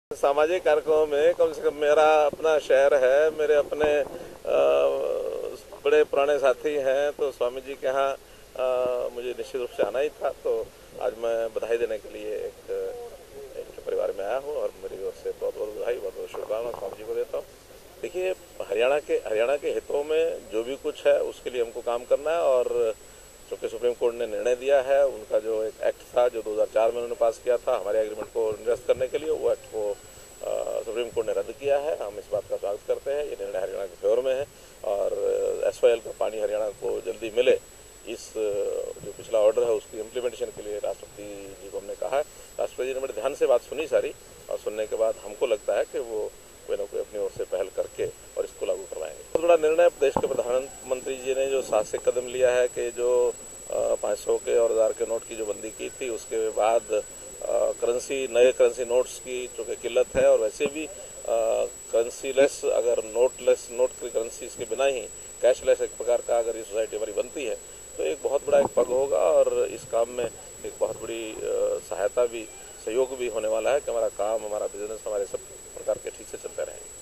सामाजिक कार्यक्रमों में कम से कम मेरा अपना शहर है, मेरे अपने बड़े पुराने साथी हैं, तो स्वामी जी के यहाँ मुझे निश्चित रूप से आना ही था। तो आज मैं बधाई देने के लिए एक परिवार में आया हूँ और मेरी ओर से बहुत बहुत बधाई, बहुत बहुत शुभकामनाएं स्वामी जी को देता हूँ। देखिए, हरियाणा के हितों में जो भी कुछ है उसके लिए हमको काम करना है, और चूँकि सुप्रीम कोर्ट ने निर्णय दिया है, उनका जो एक एक्ट था जो 2004 में उन्होंने पास किया था हमारे एग्रीमेंट को निरस्त करने के लिए, वो एक्ट को सुप्रीम कोर्ट ने रद्द किया है। हम इस बात का स्वागत करते हैं। ये निर्णय हरियाणा के फेवर में है और SYL का पानी हरियाणा को जल्दी मिले, इस जो पिछला ऑर्डर है उसकी इम्प्लीमेंटेशन के लिए राष्ट्रपति जी को हमने कहा है। राष्ट्रपति जी ने बड़े ध्यान से बात सुनी सारी, और सुनने के बाद हमको लगता है कि वो कोई ना कोई अपनी ओर से पहल करके और इसको लागू करवाएंगे। बहुत बड़ा निर्णय देश के प्रधानमंत्री जी ने जो साहसिक कदम लिया है कि जो 500 के और 1000 के नोट की जो बंदी की थी, उसके बाद नए करेंसी नोट्स की चूँकि किल्लत है, और वैसे भी करेंसी लेस, अगर नोट की करेंसी इसके बिना ही कैशलेस एक प्रकार का अगर ये सोसाइटी हमारी बनती है तो एक बहुत बड़ा एक पग होगा, और इस काम में एक बहुत बड़ी सहायता भी, सहयोग भी होने वाला है कि हमारा काम, हमारा बिजनेस, हमारे सब प्रकार के ठीक से चलते रहेंगे।